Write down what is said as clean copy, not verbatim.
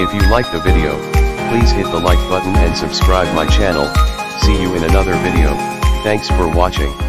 If you like the video, please hit the like button and subscribe my channel. See you in another video. Thanks for watching.